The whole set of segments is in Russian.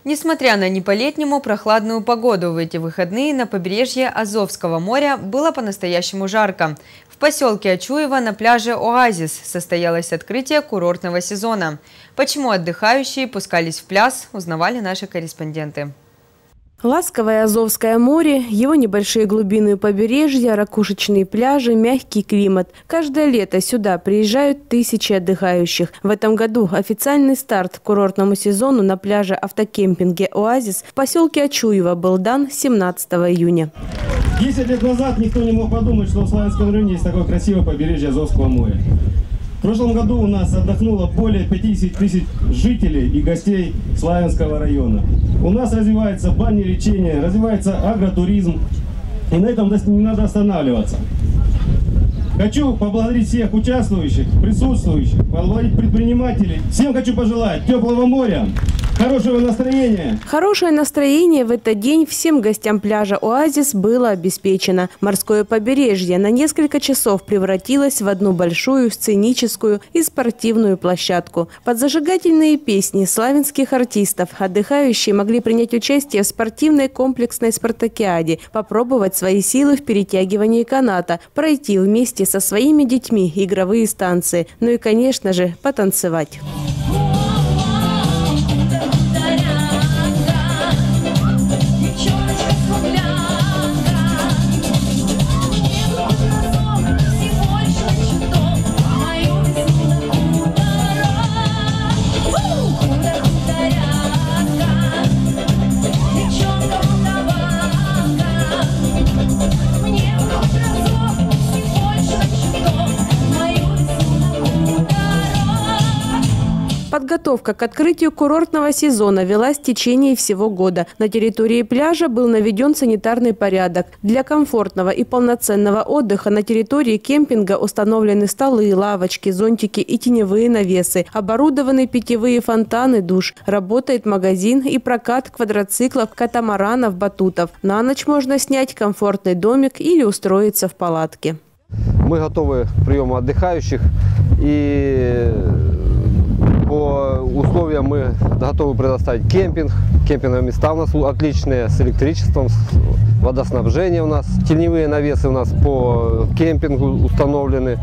Несмотря на не по-летнему прохладную погоду, в эти выходные на побережье Азовского моря было по-настоящему жарко. В поселке Очуево на пляже «Оазис» состоялось открытие курортного сезона. Почему отдыхающие пускались в пляс, узнавали наши корреспонденты. Ласковое Азовское море, его небольшие глубины побережья, ракушечные пляжи, мягкий климат. Каждое лето сюда приезжают тысячи отдыхающих. В этом году официальный старт курортному сезону на пляже автокемпинге «Оазис» в поселке Очуево был дан 17 июня. 10 лет назад никто не мог подумать, что в Славянском районе есть такое красивое побережье Азовского моря. В прошлом году у нас отдохнуло более 50 тысяч жителей и гостей Славянского района. У нас развивается банелечение, развивается агротуризм. И на этом не надо останавливаться. Хочу поблагодарить всех участвующих, присутствующих, поблагодарить предпринимателей. Всем хочу пожелать теплого моря, хорошего настроения. Хорошее настроение в этот день всем гостям пляжа «Оазис» было обеспечено. Морское побережье на несколько часов превратилось в одну большую сценическую и спортивную площадку. Под зажигательные песни славянских артистов отдыхающие могли принять участие в спортивной комплексной спартакиаде, попробовать свои силы в перетягивании каната, пройти вместе со своими детьми игровые станции, ну и, конечно же, потанцевать. Подготовка к открытию курортного сезона велась в течение всего года. На территории пляжа был наведен санитарный порядок. Для комфортного и полноценного отдыха на территории кемпинга установлены столы, лавочки, зонтики и теневые навесы. Оборудованы питьевые фонтаны, душ. Работает магазин и прокат квадроциклов, катамаранов, батутов. На ночь можно снять комфортный домик или устроиться в палатке. Мы готовы к приему отдыхающих и по условиям мы готовы предоставить кемпинг. Кемпинговые места у нас отличные, с электричеством, с водоснабжением у нас. Теневые навесы у нас по кемпингу установлены,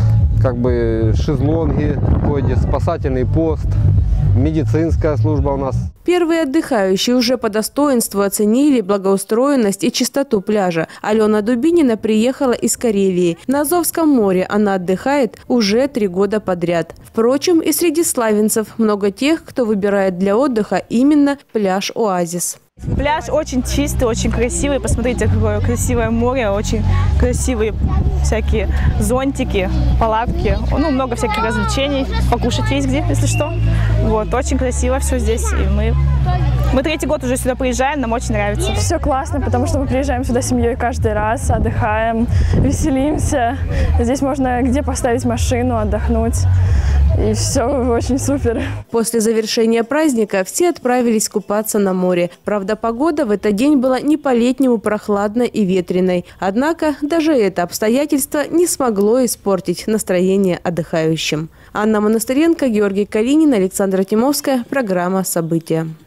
шезлонги, спасательный пост, медицинская служба у нас. Первые отдыхающие уже по достоинству оценили благоустроенность и чистоту пляжа. Алена Дубинина приехала из Карелии. На Азовском море она отдыхает уже 3 года подряд. Впрочем, и среди славянцев много тех, кто выбирает для отдыха именно пляж «Оазис». Пляж очень чистый, очень красивый. Посмотрите, какое красивое море, очень красивые всякие зонтики, палатки. Много всяких развлечений. Покушать есть где, если что. Очень красиво все здесь. И мы 3-й год уже сюда приезжаем, нам очень нравится. Все классно, потому что мы приезжаем сюда семьей каждый раз, отдыхаем, веселимся. Здесь можно где поставить машину, отдохнуть. И все очень супер. После завершения праздника все отправились купаться на море. Правда, погода в этот день была не по-летнему прохладной и ветреной. Однако даже это обстоятельство не смогло испортить настроение отдыхающим. Анна Монастыренко, Георгий Калинин, Александра Тимовская. Программа «События».